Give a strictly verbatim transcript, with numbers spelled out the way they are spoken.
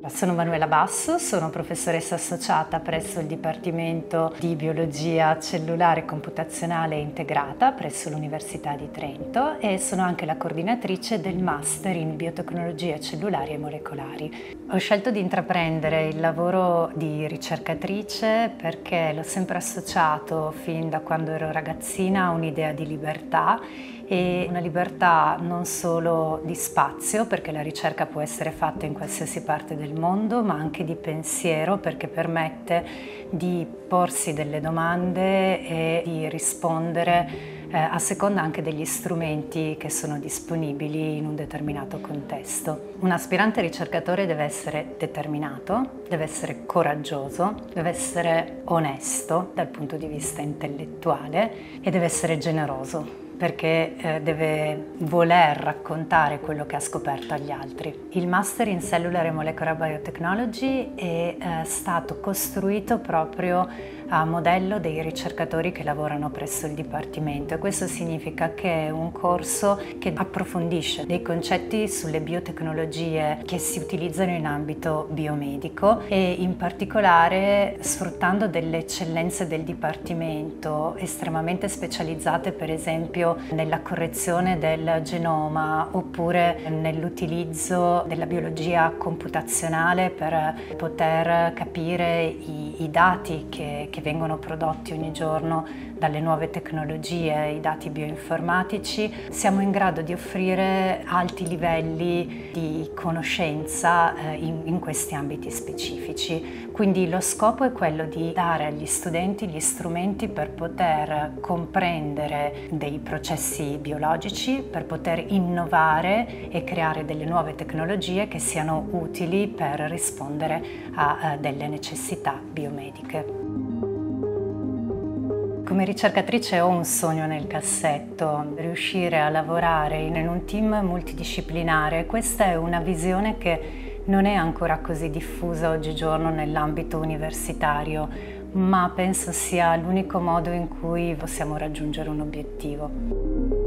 Sono Manuela Basso, sono professoressa associata presso il Dipartimento di Biologia Cellulare Computazionale Integrata presso l'Università di Trento e sono anche la coordinatrice del Master in Biotecnologie Cellulari e Molecolari. Ho scelto di intraprendere il lavoro di ricercatrice perché l'ho sempre associato fin da quando ero ragazzina a un'idea di libertà e una libertà non solo di spazio, perché la ricerca può essere fatta in qualsiasi parte del mondo, ma anche di pensiero, perché permette di porsi delle domande e di rispondere eh, a seconda anche degli strumenti che sono disponibili in un determinato contesto. Un aspirante ricercatore deve essere determinato, deve essere coraggioso, deve essere onesto dal punto di vista intellettuale e deve essere generoso, perché eh, deve voler raccontare quello che ha scoperto agli altri. Il Master in Cellular e Molecular Biotechnology è eh, stato costruito proprio a modello dei ricercatori che lavorano presso il Dipartimento e questo significa che è un corso che approfondisce dei concetti sulle biotecnologie che si utilizzano in ambito biomedico e in particolare sfruttando delle eccellenze del Dipartimento estremamente specializzate, per esempio nella correzione del genoma oppure nell'utilizzo della biologia computazionale per poter capire i, i dati che, che vengono prodotti ogni giorno dalle nuove tecnologie, i dati bioinformatici. Siamo in grado di offrire alti livelli di conoscenza eh, in, in questi ambiti specifici. Quindi lo scopo è quello di dare agli studenti gli strumenti per poter comprendere dei processi biologici, per poter innovare e creare delle nuove tecnologie che siano utili per rispondere a, a delle necessità biomediche. Come ricercatrice ho un sogno nel cassetto, riuscire a lavorare in un team multidisciplinare. Questa è una visione che non è ancora così diffusa oggigiorno nell'ambito universitario, ma penso sia l'unico modo in cui possiamo raggiungere un obiettivo.